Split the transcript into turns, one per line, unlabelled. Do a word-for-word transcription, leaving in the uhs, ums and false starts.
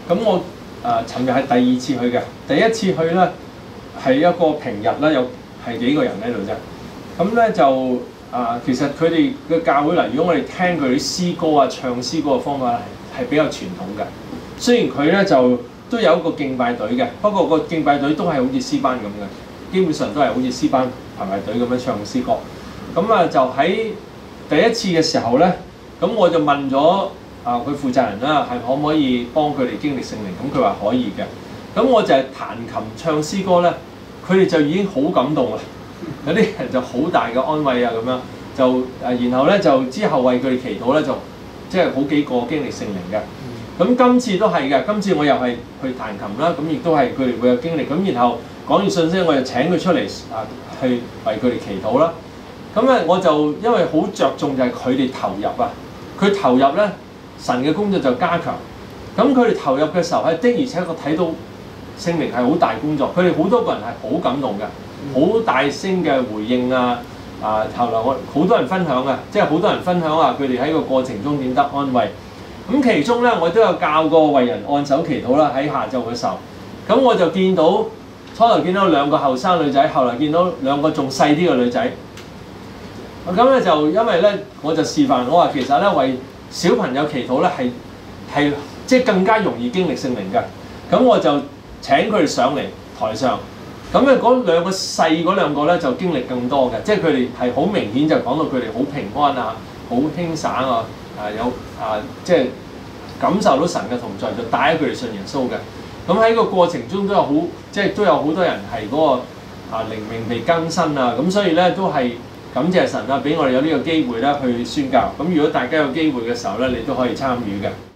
咁我誒尋日係第二次去嘅，第一次去咧係一個平日咧，有係幾個人喺度啫。咁咧就啊，其實佢哋嘅教會嗱，如果我哋聽佢啲詩歌啊、唱詩歌嘅方法係係比較傳統嘅。雖然佢咧就都有一個敬拜隊嘅，不過個敬拜隊都係好似詩班咁嘅，基本上都係好似詩班排排隊咁樣唱詩歌。咁啊就喺第一次嘅時候咧，咁我就問咗啊佢負責人啦，係可唔可以幫佢哋經歷聖靈？咁佢話可以嘅。咁我就係彈琴唱詩歌咧，佢哋就已經好感動啦。有啲人就好大嘅安慰啊咁樣，就誒然後咧就之後為佢哋祈禱咧，就即係好幾個經歷聖靈嘅。咁今次都係嘅，今次我又係去彈琴啦，咁亦都係佢哋會有經歷。咁然後講完信息，我就請佢出嚟啊，去為佢哋祈禱啦。咁咧我就因為好着重就係佢哋投入啊，佢投入咧神嘅工作就加強。咁佢哋投入嘅時候係的而且確睇到聖靈係好大工作，佢哋好多個人係好感動嘅。好大聲嘅回應啊！啊，後來我好多人分享啊，即係好多人分享啊，佢哋喺個過程中點得安慰。咁其中咧，我都有教過為人按手祈禱啦，喺下晝嘅時候。咁我就見到初頭見到兩個後生女仔，後來見到兩個仲細啲嘅女仔。咁咧就因為咧，我就示範我話其實咧為小朋友祈禱咧係係即係更加容易經歷聖靈嘅。咁我就請佢哋上嚟台上。咁咧嗰兩個細嗰兩個咧就經歷更多嘅，即係佢哋係好明顯就講到佢哋好平安啊，好輕省啊，啊有啊即係感受到神嘅同在，就帶佢哋信耶穌嘅。咁喺個過程中都有好，即係都有好多人係嗰個啊靈命被更新啊，咁所以咧都係感謝神啊，俾我哋有呢個機會咧去宣教。咁如果大家有機會嘅時候咧，你都可以參與嘅。